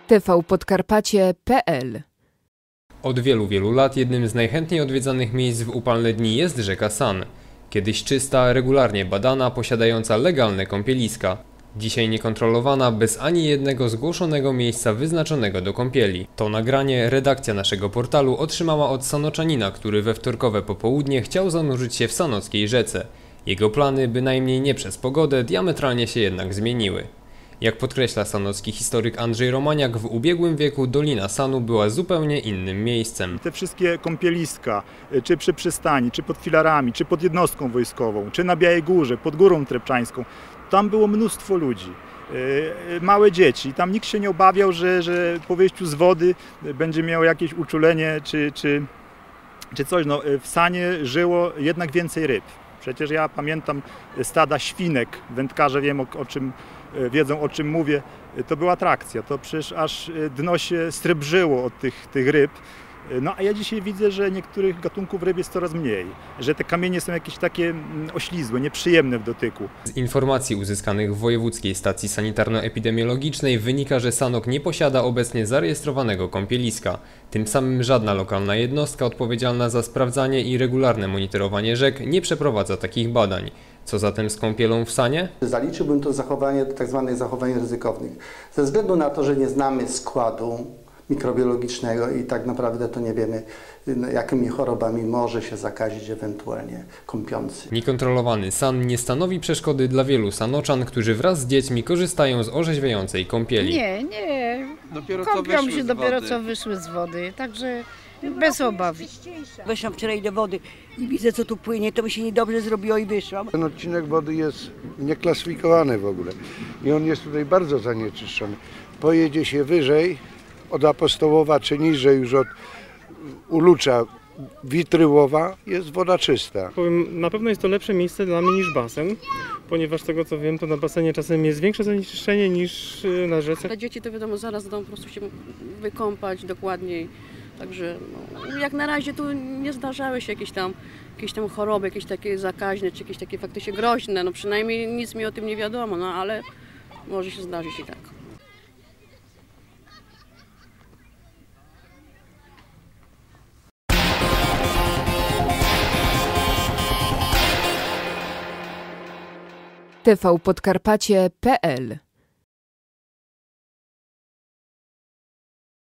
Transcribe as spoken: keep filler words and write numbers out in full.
T V Podkarpacie kropka P L. Od wielu, wielu lat jednym z najchętniej odwiedzanych miejsc w upalne dni jest rzeka San. Kiedyś czysta, regularnie badana, posiadająca legalne kąpieliska. Dzisiaj niekontrolowana, bez ani jednego zgłoszonego miejsca wyznaczonego do kąpieli. To nagranie redakcja naszego portalu otrzymała od sanoczanina, który we wtorkowe popołudnie chciał zanurzyć się w sanockiej rzece. Jego plany, bynajmniej nie przez pogodę, diametralnie się jednak zmieniły. Jak podkreśla sanocki historyk Andrzej Romaniak, w ubiegłym wieku Dolina Sanu była zupełnie innym miejscem. Te wszystkie kąpieliska, czy przy przystani, czy pod filarami, czy pod jednostką wojskową, czy na Białej Górze, pod Górą Trepczańską, tam było mnóstwo ludzi. Małe dzieci, tam nikt się nie obawiał, że, że po wyjściu z wody będzie miał jakieś uczulenie czy, czy, czy coś. No, w Sanie żyło jednak więcej ryb. Przecież ja pamiętam stada świnek, wędkarze wiem o, o czym, wiedzą o czym mówię. To była atrakcja, to przecież aż dno się srebrzyło od tych, tych ryb. No a ja dzisiaj widzę, że niektórych gatunków ryb jest coraz mniej, że te kamienie są jakieś takie oślizłe, nieprzyjemne w dotyku. Z informacji uzyskanych w Wojewódzkiej Stacji Sanitarno-Epidemiologicznej wynika, że Sanok nie posiada obecnie zarejestrowanego kąpieliska. Tym samym żadna lokalna jednostka odpowiedzialna za sprawdzanie i regularne monitorowanie rzek nie przeprowadza takich badań. Co zatem z kąpielą w Sanie? Zaliczyłbym to zachowanie do tzw. zachowań ryzykownych. Ze względu na to, że nie znamy składu mikrobiologicznego i tak naprawdę to nie wiemy, jakimi chorobami może się zakazić ewentualnie kąpiący. Niekontrolowany san nie stanowi przeszkody dla wielu sanoczan, którzy wraz z dziećmi korzystają z orzeźwiającej kąpieli. Nie, nie. Dopiero Kąpią co się dopiero wody. co wyszły z wody, także bez obaw. Weszłam wczoraj do wody i widzę, co tu płynie, to mi się niedobrze zrobiło i wyszłam. Ten odcinek wody jest nieklasyfikowany w ogóle i on jest tutaj bardzo zanieczyszczony. Pojedzie się wyżej, od Apostołowa czy niżej już od Ulucza, Witryłowa, jest woda czysta. Powiem, na pewno jest to lepsze miejsce dla mnie niż basen, ponieważ z tego co wiem, to na basenie czasem jest większe zanieczyszczenie niż na rzece. Dla dzieci to wiadomo, zaraz będą po prostu się wykąpać dokładniej, także no, jak na razie tu nie zdarzały się jakieś tam, jakieś tam choroby, jakieś takie zakaźne, czy jakieś takie faktycznie groźne, no przynajmniej nic mi o tym nie wiadomo, no ale może się zdarzyć i tak. T V Podkarpacie kropka P L